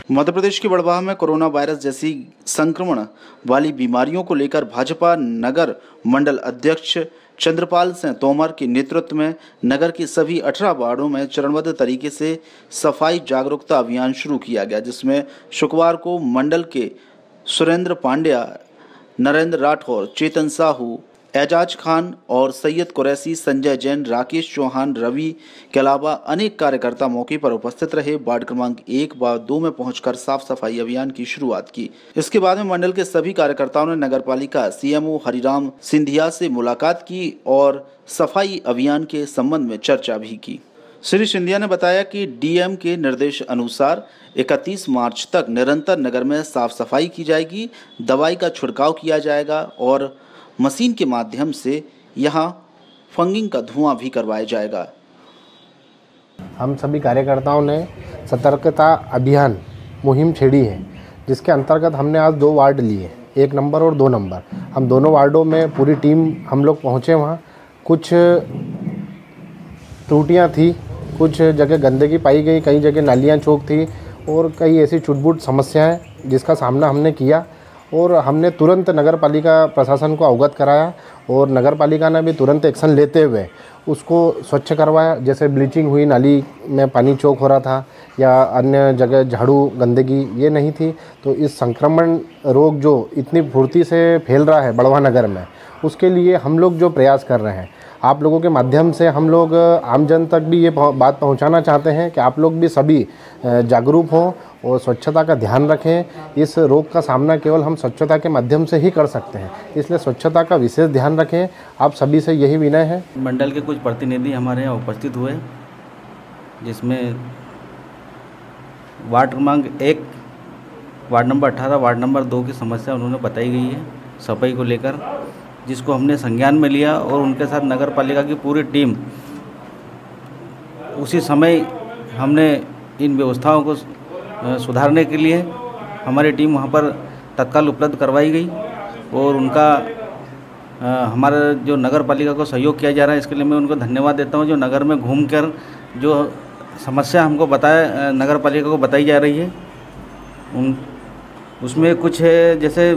मध्य प्रदेश के बड़वाह में corona virus जैसी संक्रमण वाली बीमारियों को लेकर भाजपा नगर मंडल अध्यक्ष चंद्रपाल सिंह तोमर के नेतृत्व में नगर के सभी 18 वार्डों में चरणबद्ध तरीके से सफाई जागरूकता अभियान शुरू किया गया, जिसमें शुक्रवार को मंडल के सुरेंद्र पांड्या, नरेंद्र राठौर, चेतन साहू, एजाज खान और सैयद कुरैशी, संजय जैन, राकेश चौहान, रवि के अलावा अनेक कार्यकर्ता मौके पर उपस्थित रहे। वार्ड क्रमांक 1 व 2 में पहुंचकर साफ सफाई अभियान की शुरुआत की। इसके बाद में मंडल के सभी कार्यकर्ताओं ने नगरपालिका सीएमओ हरिराम सिंधिया से मुलाकात की और सफाई अभियान के संबंध में चर्चा भी की। श्री सिंधिया ने बताया कि डीएम के निर्देश अनुसार 31 मार्च तक निरंतर नगर में साफ सफाई की जाएगी, दवाई का छिड़काव किया जाएगा और मशीन के माध्यम से यहाँ फंगिंग का धुआं भी करवाया जाएगा। हम सभी कार्यकर्ताओं ने सतर्कता अभियान मुहिम छेड़ी है, जिसके अंतर्गत हमने आज 2 वार्ड लिए, 1 नंबर और 2 नंबर। हम दोनों वार्डों में पूरी टीम हम लोग पहुँचे। वहाँ कुछ त्रुटियाँ थी, कुछ जगह गंदगी पाई गई, कई जगह नालियाँ चौक थी और कई ऐसी छुटपुट समस्याएं जिसका सामना हमने किया और हमने तुरंत नगर पालिका प्रशासन को अवगत कराया और नगर पालिका ने भी तुरंत एक्शन लेते हुए उसको स्वच्छ करवाया। जैसे ब्लीचिंग हुई, नाली में पानी चौक हो रहा था या अन्य जगह झाड़ू गंदगी ये नहीं थी, तो इस संक्रमण रोग जो इतनी फुर्ती से फैल रहा है बड़वाह नगर में, उसके लिए हम लोग जो प्रयास कर रहे हैं, आप लोगों के माध्यम से हम लोग आमजन तक भी ये बात पहुंचाना चाहते हैं कि आप लोग भी सभी जागरूक हों और स्वच्छता का ध्यान रखें। इस रोग का सामना केवल हम स्वच्छता के माध्यम से ही कर सकते हैं, इसलिए स्वच्छता का विशेष ध्यान रखें। आप सभी से यही विनय है। मंडल के कुछ प्रतिनिधि हमारे यहाँ उपस्थित हुए, जिसमें वार्ड क्रमांक 1, वार्ड नंबर 18, वार्ड नंबर 2 की समस्या उन्होंने बताई गई है सफाई को लेकर, जिसको हमने संज्ञान में लिया और उनके साथ नगर पालिका की पूरी टीम उसी समय हमने इन व्यवस्थाओं को सुधारने के लिए हमारी टीम वहाँ पर तत्काल उपलब्ध करवाई गई और उनका हमारा जो नगर पालिका को सहयोग किया जा रहा है, इसके लिए मैं उनको धन्यवाद देता हूँ। जो नगर में घूमकर जो समस्या हमको नगर पालिका को बताई जा रही है, उसमें कुछ है, जैसे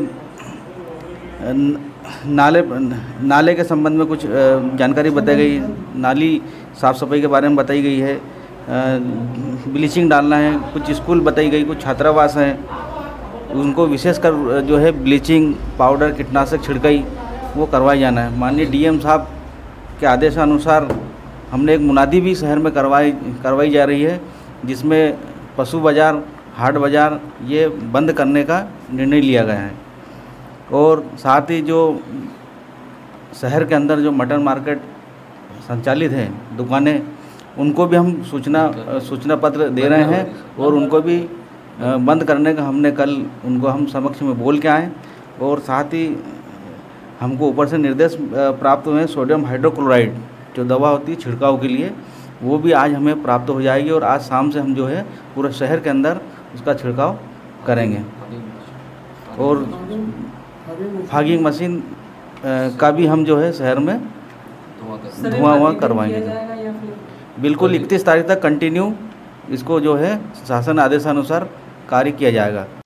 नाले के संबंध में कुछ जानकारी बताई गई, नाली साफ़ सफाई के बारे में बताई गई है, ब्लीचिंग डालना है, कुछ स्कूल बताई गई, कुछ छात्रावास हैं, उनको विशेषकर जो है ब्लीचिंग पाउडर, कीटनाशक छिड़काई वो करवाई जाना है। माननीय डीएम साहब के आदेशानुसार हमने एक मुनादी भी शहर में करवाई जा रही है, जिसमें पशु बाज़ार, हाट बाज़ार ये बंद करने का निर्णय लिया गया है और साथ ही जो शहर के अंदर जो मटन मार्केट संचालित है दुकानें, उनको भी हम सूचना पत्र दे रहे हैं और उनको भी बंद करने का हमने कल उनको हम समक्ष में बोल के आए और साथ ही हमको ऊपर से निर्देश प्राप्त हुए सोडियम हाइड्रोक्लोराइड जो दवा होती है छिड़काव के लिए, वो भी आज हमें प्राप्त हो जाएगी और आज शाम से हम जो है पूरे शहर के अंदर उसका छिड़काव करेंगे और फॉगिंग मशीन का भी हम जो है शहर में धुआं करवाएंगे। बिल्कुल 31 तारीख तक कंटिन्यू इसको जो है शासन आदेशानुसार कार्य किया जाएगा।